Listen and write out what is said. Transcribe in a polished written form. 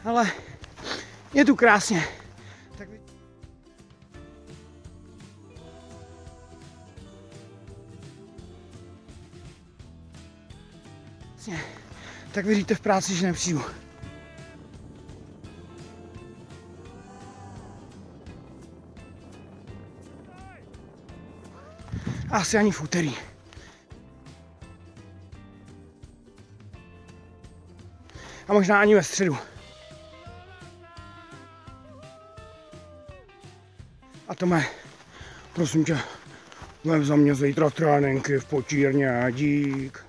Ale je tu krásně. Tak věříte v práci, že nepřijdu. Asi ani v úterý. A možná ani ve středu. A Tome, prosím tě, vem za mě zítra tréninky v potírně, dík.